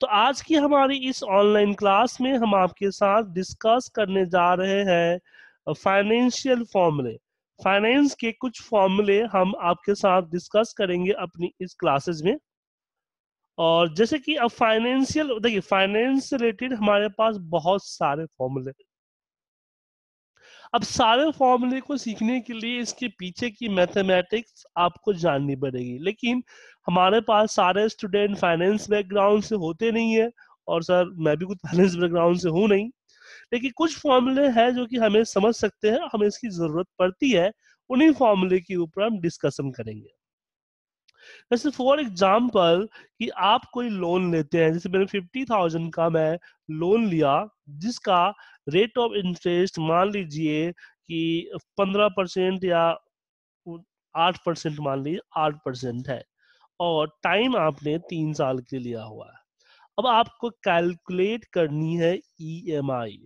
तो आज की हमारी इस ऑनलाइन क्लास में हम आपके साथ डिस्कस करने जा रहे हैं फाइनेंशियल फॉर्मूले। फाइनेंस के कुछ फॉर्मूले हम आपके साथ डिस्कस करेंगे अपनी इस क्लासेस में। और जैसे कि अब फाइनेंशियल, देखिए फाइनेंस से रिलेटेड हमारे पास बहुत सारे फॉर्मूले। अब सारे फॉर्मूले को सीखने के लिए इसके पीछे की मैथमेटिक्स आपको जाननी पड़ेगी, लेकिन हमारे पास सारे स्टूडेंट फाइनेंस बैकग्राउंड से होते नहीं है। और सर मैं भी कुछ फाइनेंस बैकग्राउंड से हूँ नहीं, लेकिन कुछ फॉर्मूले हैं जो कि हमें समझ सकते हैं, हमें इसकी जरूरत पड़ती है। उन्हीं फॉर्मूले के ऊपर हम डिस्कशन करेंगे। जैसे फॉर एग्जाम्पल कि आप कोई लोन लेते हैं, जैसे मैंने 50,000 का मैं लोन लिया, जिसका रेट ऑफ इंटरेस्ट मान लीजिए कि 15% या 8%, मान लीजिए 8% है, और टाइम आपने 3 साल के लिया हुआ है। अब आपको कैलकुलेट करनी है ईएमआई।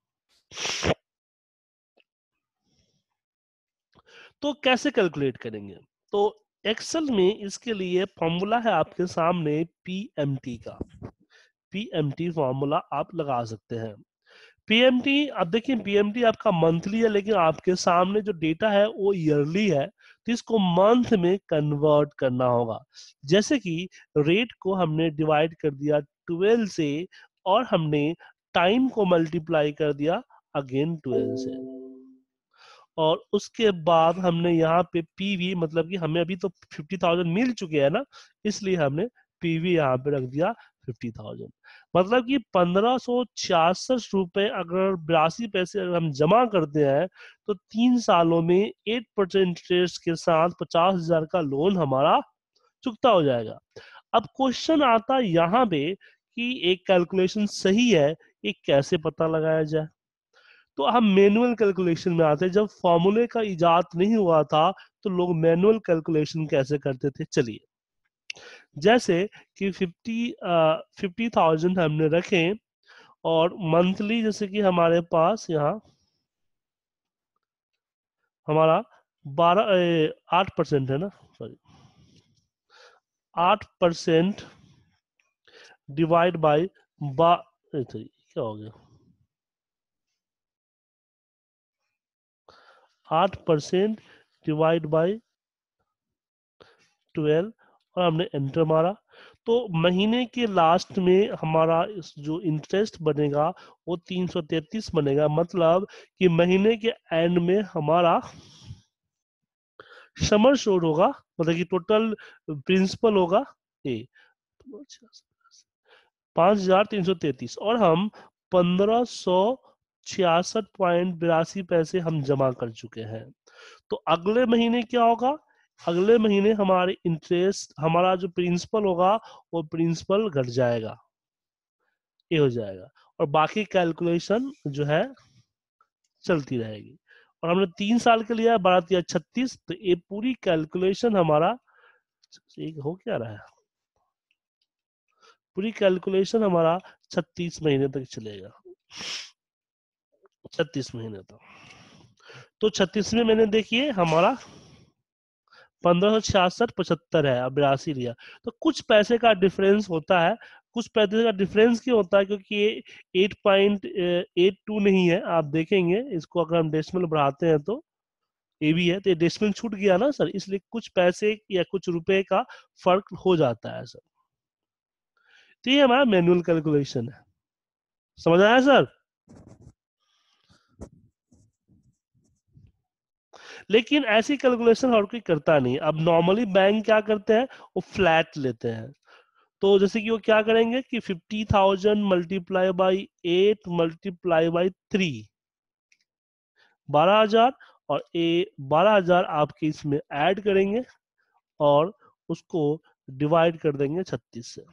तो कैसे कैलकुलेट करेंगे? तो एक्सेल में इसके लिए फॉर्मूला है आपके सामने पीएमटी का। पीएमटी फॉर्मूला आप लगा सकते हैं। पीएमटी, अब देखिए पीएमटी आपका मंथली है, लेकिन आपके सामने जो डेटा है वो ईयरली है, तो इसको मंथ में कन्वर्ट करना होगा। जैसे कि रेट को हमने डिवाइड कर दिया 12 से, और हमने टाइम को मल्टीप्लाई कर दिया अगेन 12 से, और उसके बाद हमने यहाँ पे पीवी, मतलब कि हमें अभी तो 50,000 मिल चुके हैं ना, इसलिए हमने पीवी यहाँ पे रख दिया 50,000। मतलब कि 1566 रुपए अगर 82 पैसे अगर हम जमा करते हैं, तो 3 सालों में 8% इंटरेस्ट के साथ 50,000 का लोन हमारा चुकता हो जाएगा। अब क्वेश्चन आता है यहाँ पे कि एक कैलकुलेशन सही है, ये कैसे पता लगाया जाए? तो हम मैनुअल कैलकुलेशन में आते हैं। जब फॉर्मूले का इजाद नहीं हुआ था, तो लोग मैनुअल कैलकुलेशन कैसे करते थे, चलिए। जैसे कि 50,000 हमने रखे, और मंथली जैसे कि हमारे पास यहाँ हमारा 8% है ना, सॉरी, 8% डिवाइड बाई क्या हो गया, 8% डिवाइड बाई 12, और हमने एंटर मारा। तो महीने के लास्ट में हमारा जो इंटरेस्ट बनेगा वो 333 बनेगा। मतलब कि महीने के एंड में हमारा समर शोर होगा, मतलब कि टोटल प्रिंसिपल होगा ए 5,333, और हम 1,566.82 हम जमा कर चुके हैं। तो अगले महीने क्या होगा? अगले महीने हमारे इंटरेस्ट, हमारा जो प्रिंसिपल होगा वो प्रिंसिपल घट जाएगा, ये हो जाएगा, और बाकी कैलकुलेशन जो है चलती रहेगी। और हमने 3 साल के लिया 12 या 36, तो ये पूरी कैलकुलेशन हमारा एक हो क्या रहा है, पूरी कैलकुलेशन हमारा 36 महीने तक चलेगा। 36 महीने तक, तो 36वें महीने देखिए हमारा 1566.75 है, अब 82 लिया, तो कुछ पैसे का डिफरेंस होता है। कुछ पैसे का डिफरेंस क्यों होता है? क्योंकि ये 8.82 नहीं है, आप देखेंगे इसको अगर हम डेसिमल बढ़ाते हैं तो ये भी है, तो ये डेसिमल छूट गया ना सर, इसलिए कुछ पैसे या कुछ रुपए का फर्क हो जाता है सर। तो ये हमारा मैनुअल कैलकुलेशन है, समझ आया सर? लेकिन ऐसी कैलकुलेशन और कोई करता नहीं। अब नॉर्मली बैंक क्या करते हैं, वो फ्लैट लेते हैं। तो जैसे कि वो क्या करेंगे कि 50,000 मल्टीप्लाई बाई 8 मल्टीप्लाई बाई 3, 12,000, और 12,000 आपके इसमें ऐड करेंगे, और उसको डिवाइड कर देंगे 36 से।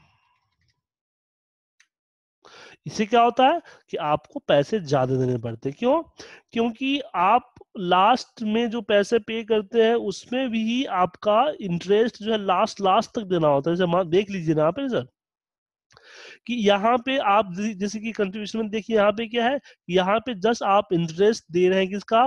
इससे क्या होता है कि आपको पैसे ज्यादा देने पड़ते हैं। क्यों? क्योंकि आप लास्ट में जो पैसे पे करते हैं उसमें भी आपका इंटरेस्ट जो है लास्ट लास्ट तक देना होता है। जैसे देख लीजिए ना आप सर, कि यहाँ पे आप जैसे कि कंट्रीब्यूशन में देखिए, यहाँ पे क्या है, यहाँ पे जस्ट आप इंटरेस्ट दे रहे हैं किसका,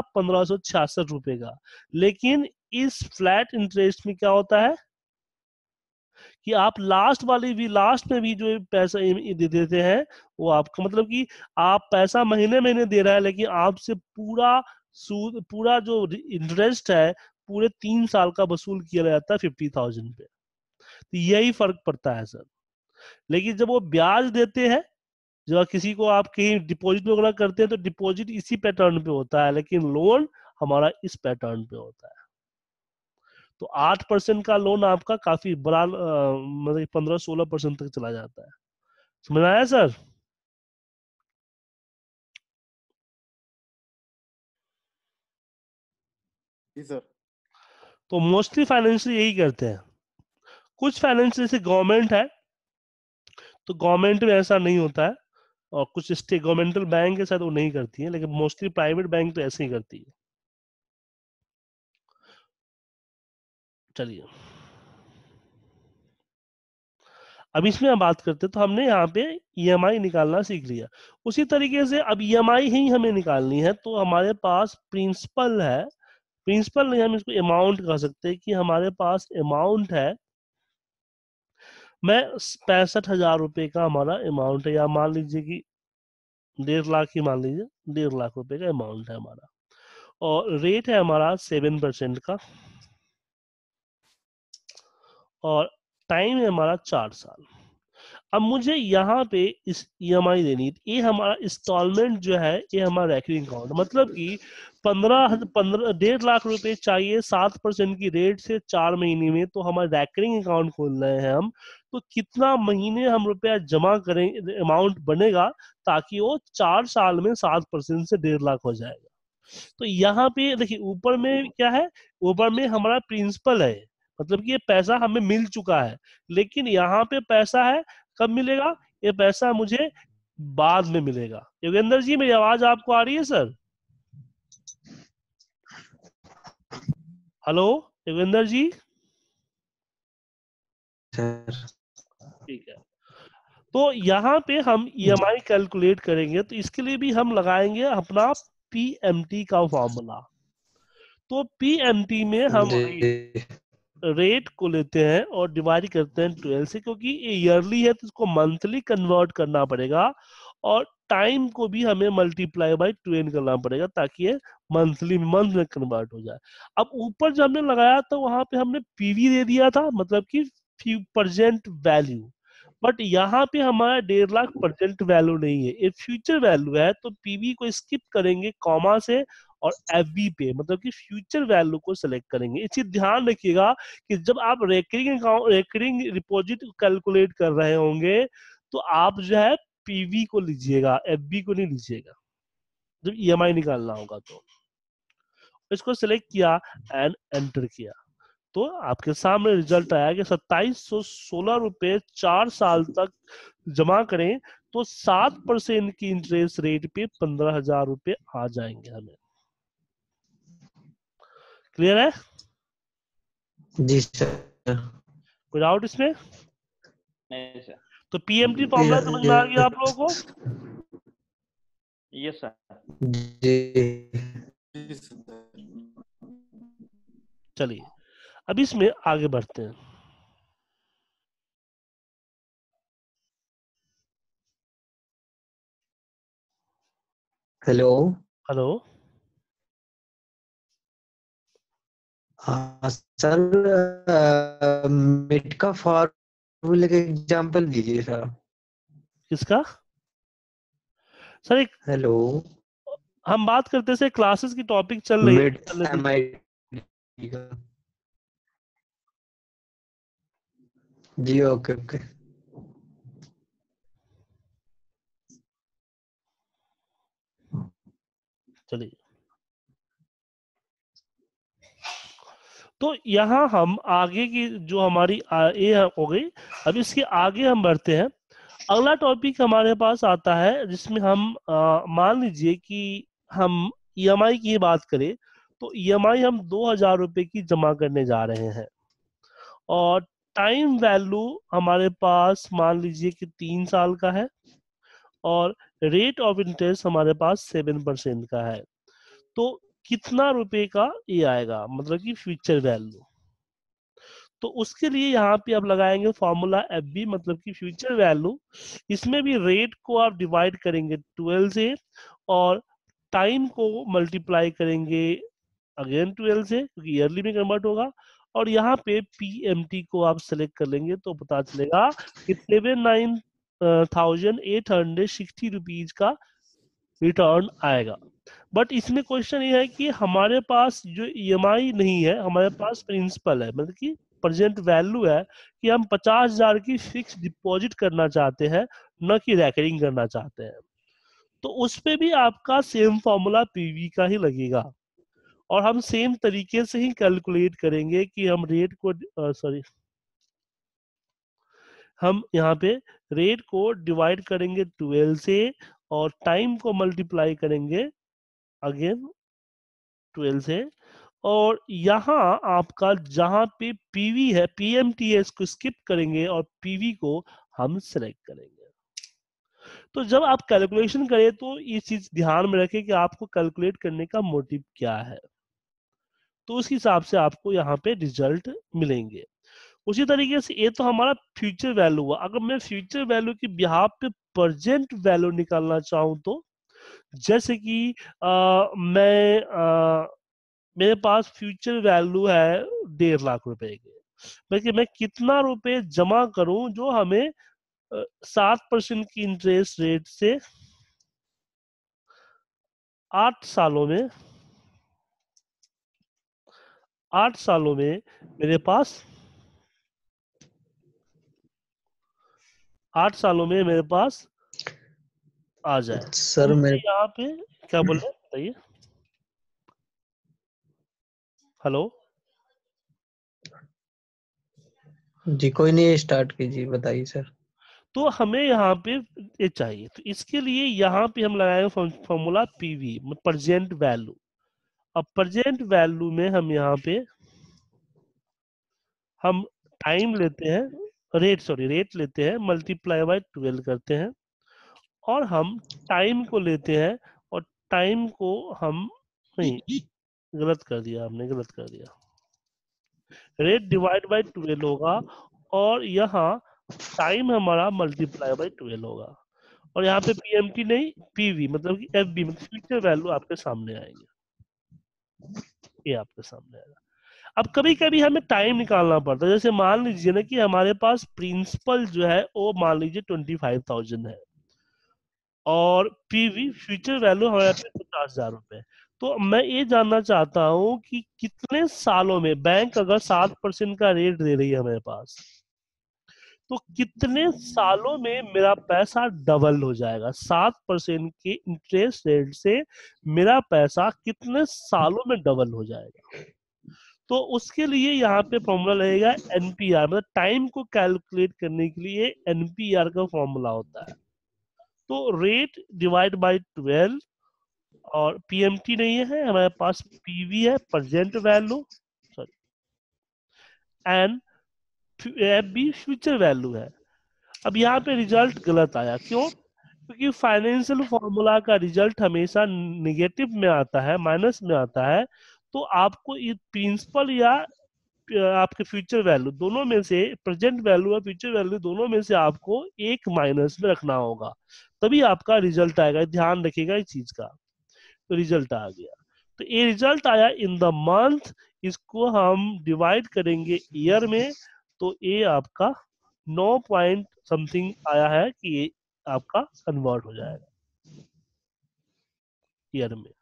1,566 रुपए का। लेकिन इस फ्लैट इंटरेस्ट में क्या होता है कि आप लास्ट में भी जो पैसा दे देते हैं वो आपका, मतलब कि आप पैसा महीने महीने दे रहा है लेकिन आपसे पूरा सूद, पूरा जो इंटरेस्ट है पूरे 3 साल का वसूल किया जाता है 50,000 पे। तो यही फर्क पड़ता है सर। लेकिन जब वो ब्याज देते हैं, जब किसी को आप कहीं डिपॉजिट वगैरह करते हैं तो डिपॉजिट इसी पैटर्न पे होता है, लेकिन लोन हमारा इस पैटर्न पे होता है। तो 8% का लोन आपका काफी बड़ा मतलब 15-16% तक चला जाता है। समझ आया सर? जी सर। तो मोस्टली फाइनेंशियल यही करते हैं। कुछ फाइनेंस जैसे गवर्नमेंट है तो गवर्नमेंट में ऐसा नहीं होता है, और कुछ स्टेट गवर्नमेंटल बैंक के साथ वो नहीं करती है, लेकिन मोस्टली प्राइवेट बैंक तो ऐसे ही करती है। चलिए अब इसमें हम बात करते हैं। तो हमने यहाँ पे ईएमआई निकालना सीख लिया। उसी तरीके से अब ईएमआई ही हमें निकालनी है, तो हमारे पास प्रिंसिपल है, प्रिंसिपल नहीं हम इसको अमाउंट कह सकते हैं, कि हमारे पास अमाउंट है, मैं 65,000 रुपए का हमारा अमाउंट है, या मान लीजिए कि 1.5 लाख ही मान लीजिए, 1.5 लाख रुपए का अमाउंट है हमारा, और रेट है हमारा 7% का, और टाइम है हमारा 4 साल। अब मुझे यहाँ पे इस ईएमआई देनी, ये हमारा इंस्टॉलमेंट जो है ये हमारा रैकरिंग अकाउंट, मतलब कि 1.5 रुपए चाहिए 7% की रेट से 4 महीने में, तो हमारा रैकरिंग अकाउंट खोल रहे हैं हम। तो कितना महीने हम रुपया जमा करें, अमाउंट बनेगा, ताकि वो 4 साल में 7% से 1.5 लाख हो जाएगा। तो यहाँ पे देखिए ऊपर में क्या है, ऊपर में हमारा प्रिंसिपल है, मतलब कि ये पैसा हमें मिल चुका है, लेकिन यहाँ पे पैसा है, कब मिलेगा, ये पैसा मुझे बाद में मिलेगा। योगेंद्र जी मेरी आवाज आपको आ रही है सर? हेलो योगेंद्र जी? ठीक है। तो यहाँ पे हम ईएमआई कैलकुलेट करेंगे, तो इसके लिए भी हम लगाएंगे अपना पीएमटी का फॉर्मूला। तो पीएमटी में हम रेट को लेते हैं और डिवाइड करते हैं 12 से, क्योंकि ये ईयरली है तो इसको मंथली कन्वर्ट करना पड़ेगा, और टाइम को भी हमें मल्टीप्लाई बाय 12 करना पड़ेगा, ताकि ये मंथ में कन्वर्ट हो जाए। अब ऊपर जो हमने लगाया तो वहां पे हमने पीवी दे दिया था, मतलब कि प्रेजेंट वैल्यू, बट यहाँ पे हमारा 1.5 लाख प्रेजेंट वैल्यू नहीं है, ये फ्यूचर वैल्यू है। तो पीवी को स्किप करेंगे कॉमा से, और एफवी पे मतलब कि फ्यूचर वैल्यू को सिलेक्ट करेंगे। इस चीज ध्यान रखिएगा कि जब आप रेकरिंग डिपॉजिट कैलकुलेट कर रहे होंगे, तो आप जो है पीवी को लीजिएगा, एफबी को नहीं लीजिएगा जब ईएमआई निकालना होगा। तो इसको सिलेक्ट किया एंड एंटर किया, तो आपके सामने रिजल्ट आया कि 2716 रुपए 4 साल तक जमा करें तो 7% की इंटरेस्ट रेट पे 15,000 रुपए आ जाएंगे हमें। क्लियर है? जी सर। कोई डाउट इसमें? नहीं सर। तो पीएमटी फॉर्मूला समझ में आ गया आप लोगों को? Yes sir. जी चलिए अब इसमें आगे बढ़ते हैं। हेलो। हेलो हाँ सर, मिड का फॉर्मूले का एग्जांपल दीजिए सर। किसका सर? एक हेलो। हम बात करते से क्लासेस की टॉपिक चल रही है, मिड चलने दीजिए। एमआई का। जी ओके ओके। चलिए तो यहाँ हम आगे की जो हमारी ये हो गई, अब इसके आगे हम बढ़ते हैं। अगला टॉपिक हमारे पास आता है जिसमें हम मान लीजिए कि हम ईएमआई की बात करें, तो ईएमआई हम 2,000 रुपए की जमा करने जा रहे हैं, और टाइम वैल्यू हमारे पास मान लीजिए कि 3 साल का है, और रेट ऑफ इंटरेस्ट हमारे पास 7% का है। तो कितना रुपए का ये आएगा, मतलब कि फ्यूचर वैल्यू? तो उसके लिए यहाँ पे आप लगाएंगे फॉर्मूला FB, मतलब कि फ्यूचर वैल्यू। इसमें भी रेट को आप डिवाइड करेंगे 12 से और टाइम को मल्टीप्लाई करेंगे अगेन 12 से, क्योंकि ईयरली में कन्वर्ट होगा। और यहाँ पे PMT को आप सेलेक्ट कर लेंगे तो पता चलेगा कि 79,860 रुपीज का रिटर्न आएगा। बट इसमें क्वेश्चन ये है कि हमारे पास जो EMI नहीं है, हमारे पास प्रिंसिपल है, मतलब कि प्रेजेंट वैल्यू है कि हम 50,000 की फिक्स डिपॉजिट करना चाहते हैं, न कि रैकरिंग करना चाहते हैं। तो उस पे भी आपका सेम फॉर्मूला PV का ही लगेगा और हम सेम तरीके से ही कैलकुलेट करेंगे कि हम रेट को हम यहाँ पे रेट को डिवाइड करेंगे 12 से और टाइम को मल्टीप्लाई करेंगे अगेन 12 से। और यहाँ आपका जहाँ पे PV है, PMT है, इसको स्किप करेंगे और PV को हम सिलेक्ट करेंगे। तो जब आप कैलकुलेशन करें तो ये चीज ध्यान में रखें कि आपको कैलकुलेट करने का मोटिव क्या है, तो उस हिसाब से आपको यहाँ पे रिजल्ट मिलेंगे। उसी तरीके से ये तो हमारा फ्यूचर वैल्यू हुआ। अगर मैं फ्यूचर वैल्यू की बिहाफ पे प्रेजेंट वैल्यू निकालना चाहूँ तो जैसे कि मेरे पास फ्यूचर वैल्यू है 1.5 लाख रुपए के, बल्कि मैं कितना रुपए जमा करूं जो हमें 7% की इंटरेस्ट रेट से 8 सालों में 8 सालों में मेरे पास 8 सालों में मेरे पास आ जाए। सर तो मेरे यहाँ पे क्या बोले बताइए। हेलो, जी कोई नहीं, स्टार्ट कीजिए, बताइए सर। तो हमें यहाँ पे ये चाहिए, तो इसके लिए यहाँ पे हम लगाएंगे फॉर्मूला PV, प्रेजेंट वैल्यू। अब प्रेजेंट वैल्यू में हम यहाँ पे हम टाइम लेते हैं, रेट लेते हैं, मल्टीप्लाई बाय 12 करते हैं और हम टाइम को लेते हैं और टाइम को हम नहीं, गलत कर दिया हमने, गलत कर दिया। रेट डिवाइड बाय 12 होगा और यहाँ टाइम हमारा मल्टीप्लाई बाय 12 होगा और यहाँ पे PMT नहीं, PV मतलब कि FB मतलब फ्यूचर वैल्यू आपके सामने आएंगे, ये आपके सामने आएगा। अब कभी कभी हमें टाइम निकालना पड़ता है, जैसे मान लीजिए ना कि हमारे पास प्रिंसिपल जो है वो मान लीजिए 25,000 है और PV फ्यूचर वैल्यू हमारे पे 50,000 रुपए। तो मैं ये जानना चाहता हूँ कि कितने सालों में बैंक अगर 7% का रेट दे रही है हमारे पास, तो कितने सालों में मेरा पैसा डबल हो जाएगा। 7% के इंटरेस्ट रेट से मेरा पैसा कितने सालों में डबल हो जाएगा। तो उसके लिए यहाँ पे फॉर्मूला लगेगा NPR, मतलब टाइम को कैलकुलेट करने के लिए NPR का फॉर्मूला होता है। तो रेट डिवाइड बाय 12 और PMT नहीं है, हमारे पास PV है, present value, sorry, and FB future value है। अब यहाँ पे रिजल्ट गलत आया, क्यों? क्योंकि फाइनेंशियल फॉर्मूला का रिजल्ट हमेशा निगेटिव में आता है, माइनस में आता है। तो आपको ये प्रिंसिपल या आपके फ्यूचर वैल्यू दोनों में से, प्रेजेंट वैल्यू और फ्यूचर वैल्यू दोनों में से आपको एक माइनस में रखना होगा, तभी आपका रिजल्ट आएगा। ध्यान रखिएगा इस चीज का। तो रिजल्ट आ गया, तो ये रिजल्ट आया इन द मंथ, इसको हम डिवाइड करेंगे ईयर में, तो ये आपका 9 पॉइंट समथिंग आया है कि ये आपका कन्वर्ट हो जाएगा ईयर में।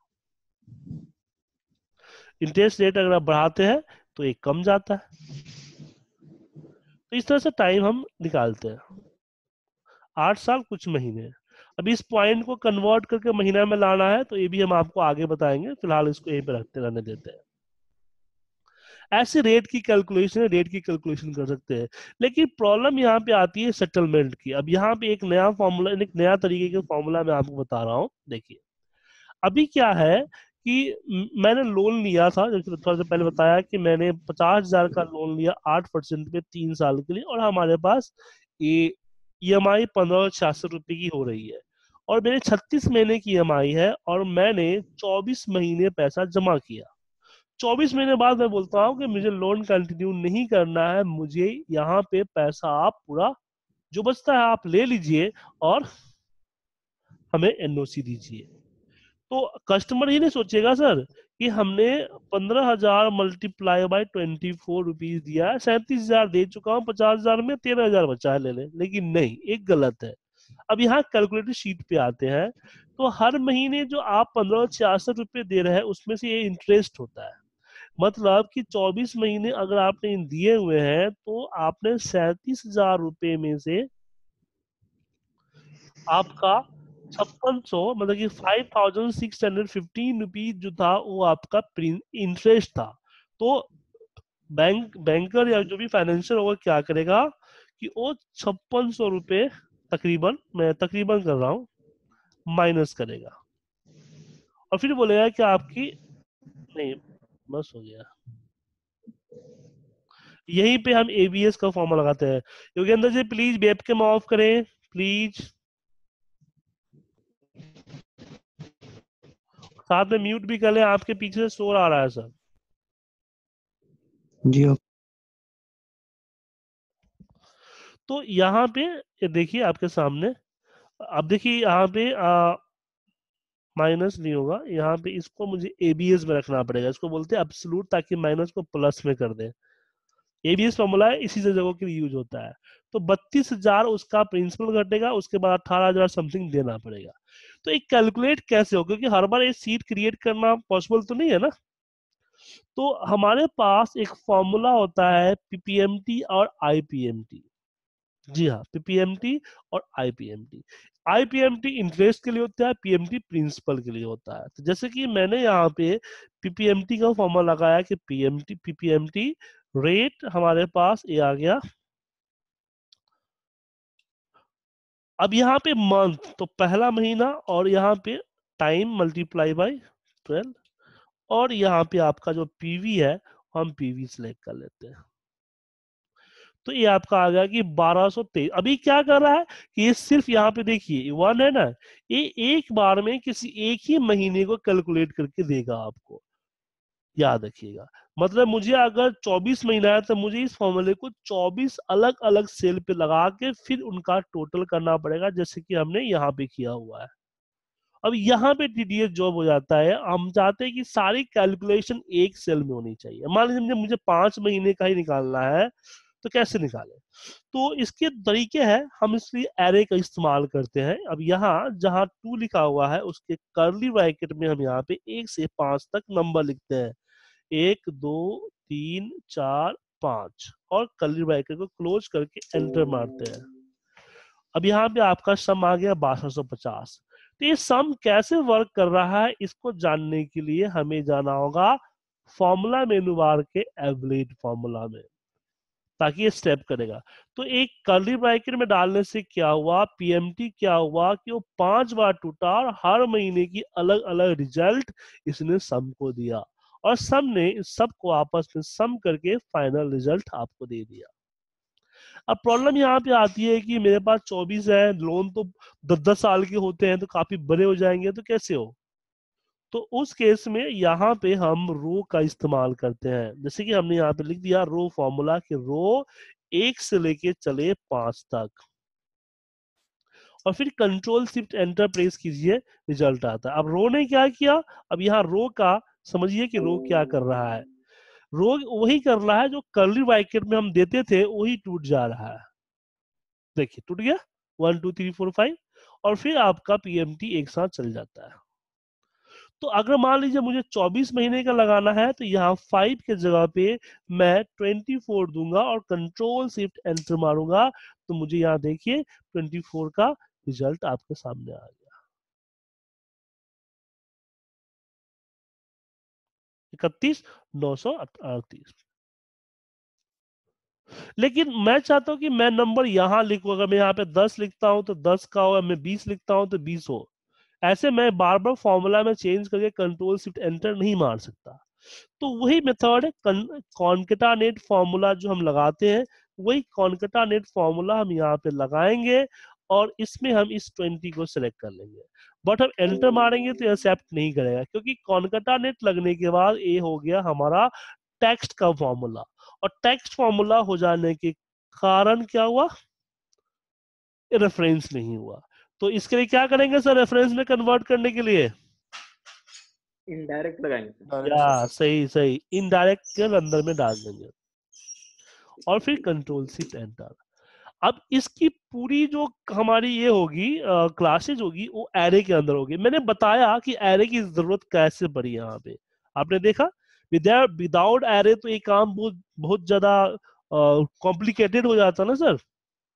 इंटरेस्ट रेट अगर आप बढ़ाते हैं तो ये कम जाता है। तो इस तरह से टाइम हम निकालते हैं, 8 साल कुछ महीने। अब इस पॉइंट को कन्वर्ट करके महीना में लाना है तो ये भी हम आपको आगे बताएंगे, फिलहाल इसको यहीं पे रखते रहने देते हैं। ऐसे रेट की कैलकुलेशन कर सकते हैं, लेकिन प्रॉब्लम यहाँ पे आती है सेटलमेंट की। अब यहाँ पे एक नया फॉर्मूला, एक नया तरीके का फॉर्मूला मैं आपको बता रहा हूँ। देखिए अभी क्या है कि मैंने लोन लिया था, जैसे थोड़ा सा पहले बताया कि मैंने 50,000 का लोन लिया 8% पे 3 साल के लिए, और हमारे पास ये EMI 1566 रुपए की हो रही है और मेरे 36 महीने की EMI है और मैंने 24 महीने पैसा जमा किया। 24 महीने बाद मैं बोलता हूँ कि मुझे लोन कंटिन्यू नहीं करना है, मुझे यहाँ पे पैसा आप पूरा जो बचता है आप ले लीजिए और हमें एनओसी दीजिए। तो कस्टमर ही नहीं सोचेगा सर कि हमने 15,000 मल्टीप्लाई बाय 24 रुपीज दिया है, 37,000 दे चुका हूँ, 50,000 में 13,000 बचा है, ले ले। लेकिन नहीं, एक गलत है। अब यहाँ कैलकुलेटर शीट पे आते हैं, तो हर महीने जो आप 1566 रुपए दे रहे हैं उसमें से ये इंटरेस्ट होता है। मतलब कि 24 महीने अगर आपने दिए हुए हैं तो आपने 37,000 रुपए में से आपका 5600 मतलब कि 5,615 रुपीज जो था वो आपका इंटरेस्ट था। तो बैंकर या जो भी फाइनेंशियल होगा क्या करेगा कि वो 5600 रुपए तकरीबन, मैं तकरीबन कर रहा हूँ, माइनस करेगा और फिर बोलेगा कि आपकी नहीं, बस हो गया। यहीं पे हम एबीएस का फॉर्मूला लगाते हैं। Yogendra ji please webcam off करें प्लीज, साथ में म्यूट भी कर लें, आपके पीछे से शोर आ रहा है सर। जी तो यहाँ पे ये देखिए आपके सामने, अब देखिए यहाँ पे माइनस नहीं होगा, यहाँ पे इसको मुझे एबीएस में रखना पड़ेगा, इसको बोलते हैं एब्सोल्यूट, ताकि माइनस को प्लस में कर दे। एबीएस फॉर्मूला है, इसी जगहों के लिए यूज होता है। तो 32,000 उसका प्रिंसिपल घटेगा, उसके बाद 18,000 समथिंग देना पड़ेगा। तो एक कैलकुलेट कैसे हो, क्योंकि हर बार एक सीट क्रिएट करना पॉसिबल तो नहीं है ना। तो हमारे पास एक फॉर्मूला होता है पीपीएमटी और आईपीएमटी। जी हाँ, पीपीएमटी और आईपीएमटी। आईपीएमटी इंटरेस्ट के लिए होता है, पीएमटी प्रिंसिपल के लिए होता है। तो जैसे कि मैंने यहाँ पे पीपीएमटी का फॉर्मूला लगाया कि पीपीएमटी रेट हमारे पास ये आ गया। अब यहाँ पे मंथ, तो पहला महीना और यहाँ पे टाइम मल्टीप्लाई बाय 12, और यहाँ पे आपका जो पीवी है हम पीवी सिलेक्ट कर लेते हैं। तो ये आपका आ गया कि 1223। अभी क्या कर रहा है कि ये सिर्फ यहाँ पे देखिए 1 है ना, ये एक बार में किसी एक ही महीने को कैलकुलेट करके देगा आपको, याद रखिएगा। मतलब मुझे अगर 24 महीना है तो मुझे इस फॉर्मूले को 24 अलग अलग सेल पे लगा के फिर उनका टोटल करना पड़ेगा, जैसे कि हमने यहाँ पे किया हुआ है। अब यहाँ पे टीडीएस जॉब हो जाता है, हम चाहते हैं कि सारी कैलकुलेशन एक सेल में होनी चाहिए। मान लीजिए मुझे 5 महीने का ही निकालना है, तो कैसे निकालें? तो इसके तरीके हैं, हम इसलिए एरे का इस्तेमाल करते हैं। अब यहाँ जहाँ 2 लिखा हुआ है उसके कर्ली ब्रैकेट में हम यहाँ पे 1 से 5 तक नंबर लिखते हैं, 1 2 3 4 5, और कर्ली ब्रैकेट को क्लोज करके एंटर मारते हैं। अब यहाँ पे आपका सम आ गया 6250। तो ये सम कैसे वर्क कर रहा है इसको जानने के लिए हमें जाना होगा फॉर्मूला मेनू बार के एवरेज फॉर्मूला में, ताकि ये स्टेप करेगा। तो एक कर्ली ब्रैकेट में डालने से क्या हुआ, पीएमटी क्या हुआ कि वो 5 बार टूटा और हर महीने की अलग अलग रिजल्ट इसने सम को दिया, और सम ने इस सब को आपस में सम करके फाइनल रिजल्ट आपको दे दिया। अब प्रॉब्लम यहाँ पे आती है कि मेरे पास 24 है, लोन तो 10-10 साल के होते हैं, तो काफी बड़े हो जाएंगे, तो कैसे हो? तो उस केस में यहाँ पे हम रो का इस्तेमाल करते हैं। जैसे कि हमने यहाँ पे लिख दिया रो फॉर्मूला कि रो 1 से लेके चले 5 तक, और फिर कंट्रोल शिफ्ट एंटर प्रेस कीजिए, रिजल्ट आता है। अब रो ने क्या किया, अब यहाँ रो का समझिए कि रो क्या कर रहा है। रो वही कर रहा है जो कर्ली ब्रैकेट में हम देते थे, वही टूट जा रहा है। देखिए टूट गया 1 2 3 4 5, और फिर आपका पीएमटी एक साथ चल जाता है। तो अगर मान लीजिए मुझे 24 महीने का लगाना है, तो यहाँ 5 के जगह पे मैं 24 दूंगा और कंट्रोल शिफ्ट एंटर मारूंगा, तो मुझे यहाँ देखिए 24 का रिजल्ट आपके सामने आ गया, 31,938। लेकिन मैं चाहता हूं कि मैं नंबर यहाँ लिखूं, अगर मैं यहाँ पे 10 लिखता हूं तो 10 का हो, मैं 20 लिखता हूं तो 20 हो। ऐसे मैं बार बार फॉर्मूला में चेंज करके कंट्रोल शिफ्ट एंटर नहीं मार सकता। तो वही मेथड है कॉन्केटानेट फॉर्मूला जो हम लगाते हैं, वही कॉन्केटानेट फॉर्मूला हम यहाँ पे लगाएंगे, और इसमें हम इस 20 को सिलेक्ट कर लेंगे, बट हम एंटर मारेंगे तो एक्सेप्ट नहीं करेगा, क्योंकि कॉनकैटिनेट लगने के बाद ये हो गया हमारा टेक्स्ट का फॉर्मूला, और टेक्स्ट फॉर्मूला हो जाने के कारण क्या हुआ, रेफरेंस नहीं हुआ। तो इसके लिए क्या करेंगे सर रेफरेंस में कन्वर्ट करने के लिए? इनडायरेक्ट लगाएंगे। या सही सही, इनडायरेक्ट के अंदर में डाल देंगे और फिर कंट्रोल शिफ्ट एंटर। अब इसकी पूरी जो हमारी ये होगी क्लासेज होगी वो एरे के अंदर होगी। मैंने बताया कि एरे की जरूरत कैसे पड़ी यहाँ पे, आपने देखा विदाउट एरे तो ये काम बहुत बहुत ज्यादा कॉम्प्लिकेटेड हो जाता ना सर।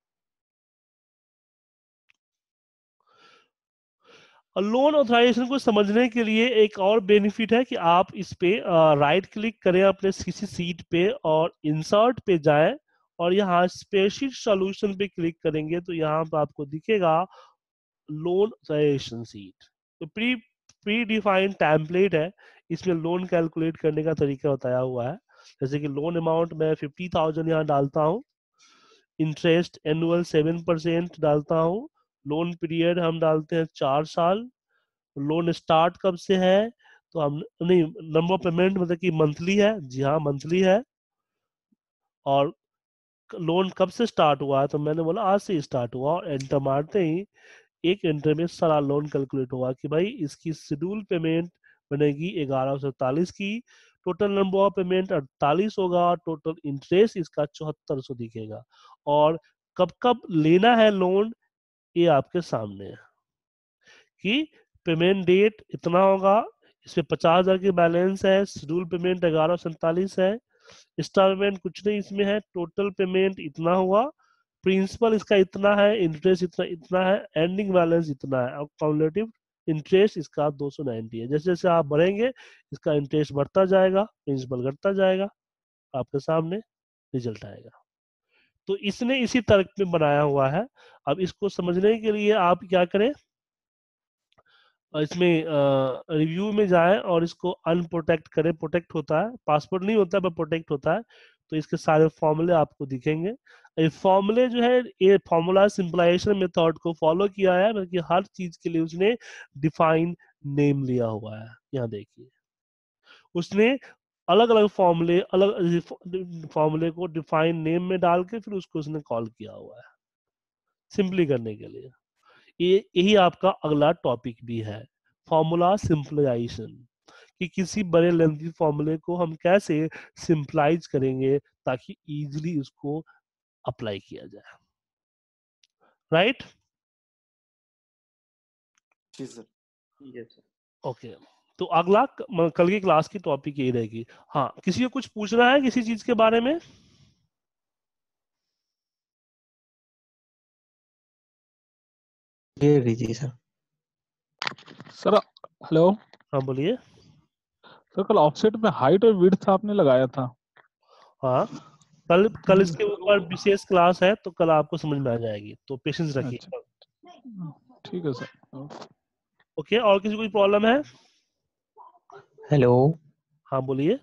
लोन ऑथराइजेशन को समझने के लिए एक और बेनिफिट है कि आप इस पे राइट क्लिक करें अपने किसी सीट पे और इंसर्ट पे जाएं और यहाँ स्प्रेडशीट सॉल्यूशन पे क्लिक करेंगे तो यहाँ पे आपको दिखेगा लोन ऑथराइजेशन सीट। तो प्री डिफाइंड टेम्पलेट है, इसमें लोन कैलकुलेट करने का तरीका बताया हुआ है। जैसे कि लोन अमाउंट में 50,000 यहाँ डालता हूँ, इंटरेस्ट एनुअल 7% डालता हूँ, लोन पीरियड हम डालते हैं 4 साल, लोन स्टार्ट कब से है तो हम नहीं, नंबर ऑफ पेमेंट मतलब कि मंथली है, जी हाँ मंथली है, और लोन कब से स्टार्ट हुआ है तो मैंने बोला आज से स्टार्ट हुआ, और एंटर मारते ही एक एंटर में सारा लोन कैलकुलेट हुआ कि भाई इसकी शेड्यूल पेमेंट बनेगी 1147 की, टोटल नंबर ऑफ पेमेंट 48 होगा, टोटल इंटरेस्ट इसका 7400 दिखेगा, और कब कब लेना है लोन ये आपके सामने है कि पेमेंट डेट इतना होगा, इसमें 50,000 की बैलेंस है, शेड्यूल पेमेंट 1147 है, इंस्टॉलमेंट कुछ नहीं इसमें है, टोटल पेमेंट इतना हुआ, प्रिंसिपल इसका इतना है, इंटरेस्ट इतना इतना है, एंडिंग बैलेंस इतना है, और कम्युलेटिव इंटरेस्ट इसका 290 है। जैसे जैसे आप बढ़ेंगे इसका इंटरेस्ट बढ़ता जाएगा, प्रिंसिपल घटता जाएगा, आपके सामने रिजल्ट आएगा। तो इसने इसी तर्क में बनाया हुआ है। अब इसको समझने के लिए आप क्या करें, इसमें रिव्यू में जाएं और इसको अनप्रोटेक्ट करें, प्रोटेक्ट होता है, पासवर्ड नहीं होता है पर प्रोटेक्ट होता है, तो इसके सारे फॉर्मूले आपको दिखेंगे। ये फॉर्मूले जो है ये फॉर्मूला सिंपलाइजेशन मेथड को फॉलो किया है, बल्कि हर चीज के लिए उसने डिफाइन नेम लिया हुआ है। यहाँ देखिए उसने अलग अलग फॉर्मूले अलग फॉर्मूले को डिफाइन नेम में डाल के फिर उसको उसने कॉल किया हुआ है सिंपली करने के लिए। ये यही आपका अगला टॉपिक भी है, फॉर्मूला सिंपलाइजेशन, कि किसी बड़े लेंथी फॉर्मूले को हम कैसे सिंपलाइज करेंगे ताकि इजीली उसको अप्लाई किया जाए। राइट? जी सर। Yes sir. ओके, तो अगला कल की क्लास की टॉपिक यही रहेगी। हाँ, किसी को कुछ पूछना है किसी चीज के बारे में? जी सर। Sir hello. हाँ बोलिए। सर कल ऑफसेट में हाइट और विड्थ आपने लगाया था। हाँ, कल इसके ऊपर विशेष क्लास है तो कल आपको समझ में आ जाएगी, तो पेशेंस रखिए। अच्छा ठीक है सर। ओके, और किसी को कोई प्रॉब्लम है? हेलो। हाँ बोलिए।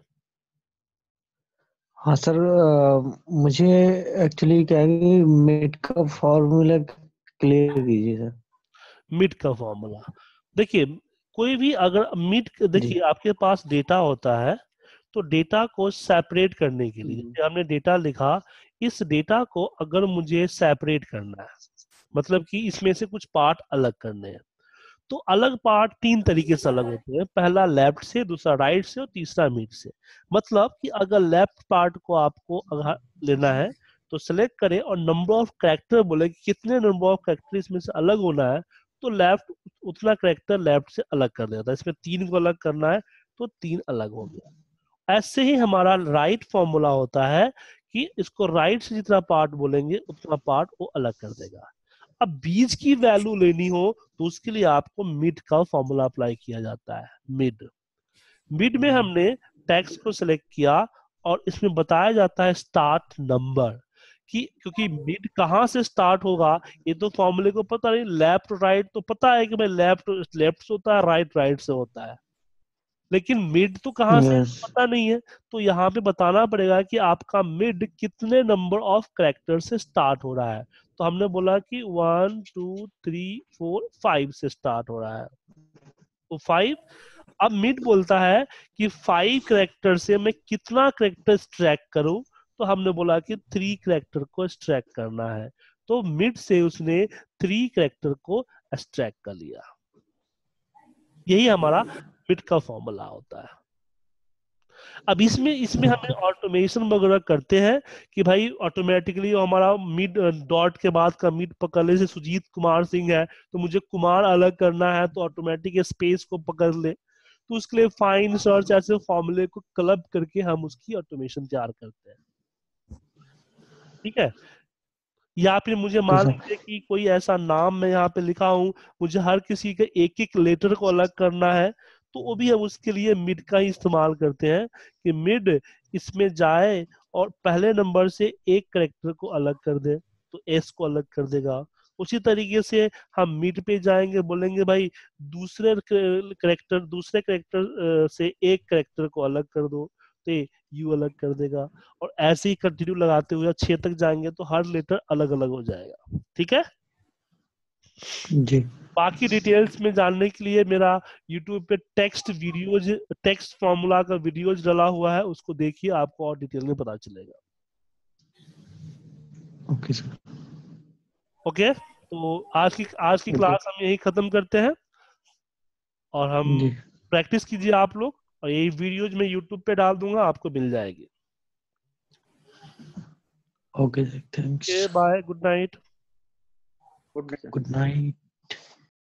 हाँ सर, मुझे एक्चुअली क्या है कि मिड का फॉर्मूला क्लियर कीजिए सर। मिड का फॉर्मूला देखिए, कोई भी अगर मिड जी देखिए आपके पास डेटा होता है तो डेटा को सेपरेट करने के लिए, जैसे हमने डेटा लिखा, इस डेटा को अगर मुझे सेपरेट करना है मतलब कि इसमें से कुछ पार्ट अलग करने हैं, तो अलग पार्ट 3 तरीके से अलग होते हैं, पहला लेफ्ट से, दूसरा राइट से और तीसरा मिड से। मतलब कि अगर लेफ्ट पार्ट को आपको अगर लेना है तो सेलेक्ट करें और नंबर ऑफ कैरेक्टर बोले कि कितने नंबर ऑफ कैरेक्टर इसमें से अलग होना है, तो लेफ्ट उतना कैरेक्टर लेफ्ट से अलग कर देता है। इसमें 3 को अलग करना है तो 3 अलग हो गया। ऐसे ही हमारा राइट फॉर्मूला होता है कि इसको राइट से जितना पार्ट बोलेंगे उतना पार्ट वो अलग कर देगा। अब बीज की वैल्यू लेनी हो तो उसके लिए आपको मिड का फॉर्मूला अप्लाई किया जाता है। मिड मिड में हमने टैक्स को सिलेक्ट किया और इसमें बताया जाता है स्टार्ट नंबर, कि क्योंकि मिड कहाँ से स्टार्ट होगा ये तो फॉर्मूले को पता नहीं, लेफ्ट राइट तो पता है कि भाई लेफ्ट लेफ्ट से होता है, राइट राइट से होता है, लेकिन मिड तो कहाँ से यस पता नहीं है। तो यहाँ पे बताना पड़ेगा कि आपका मिड कितने नंबर ऑफ कैरेक्टर से स्टार्ट हो रहा है। तो हमने बोला कि 1 2 3 4 5 से स्टार्ट हो रहा है, तो 5। अब मिड बोलता है कि 5 करेक्टर से मैं कितना करेक्टर एक्सट्रैक्ट करूं, तो हमने बोला कि 3 करेक्टर को एक्सट्रैक्ट करना है, तो मिड से उसने 3 करेक्टर को एक्सट्रैक्ट कर लिया। यही हमारा मिड का फॉर्मूला होता है। अब इसमें इसमें हमें ऑटोमेशन वगैरह करते हैं कि भाई ऑटोमेटिकली हमारा मिड डॉट के बाद का मिड पकड़ ले, जैसे सुजीत कुमार सिंह है तो मुझे कुमार अलग करना है तो ऑटोमेटिक स्पेस को पकड़ ले, तो उसके लिए फाइंड सर्च ऐसे फॉर्मूले को क्लब करके हम उसकी ऑटोमेशन तैयार करते हैं। ठीक है। या फिर मुझे मान लीजिए कि कोई ऐसा नाम मैं यहाँ पे लिखा हूं, मुझे हर किसी के एक एक लेटर को अलग करना है, तो वो भी हम उसके लिए मिड का ही इस्तेमाल करते हैं कि मिड इसमें जाए और पहले नंबर से एक करेक्टर को अलग कर दे, तो एस को अलग कर देगा। उसी तरीके से हम मिड पे जाएंगे, बोलेंगे भाई दूसरे करेक्टर से एक करेक्टर को अलग कर दो, तो यू अलग कर देगा। और ऐसे ही कंटिन्यू लगाते हुए 6 तक जाएंगे तो हर लेटर अलग अलग हो जाएगा। ठीक है जी। बाकी डिटेल्स में जानने के लिए मेरा YouTube पे टेक्स्ट फॉर्मूला का वीडियोज डला हुआ है, उसको देखिए, आपको और डिटेल में पता चलेगा। Okay sir. ओके, तो आज की क्लास हम यही खत्म करते हैं, और हम जी। प्रैक्टिस कीजिए आप लोग, और यही वीडियोज मैं YouTube पे डाल दूंगा, आपको मिल जाएगी। Okay sir, thanks. Bye, good night. Good night. Good night.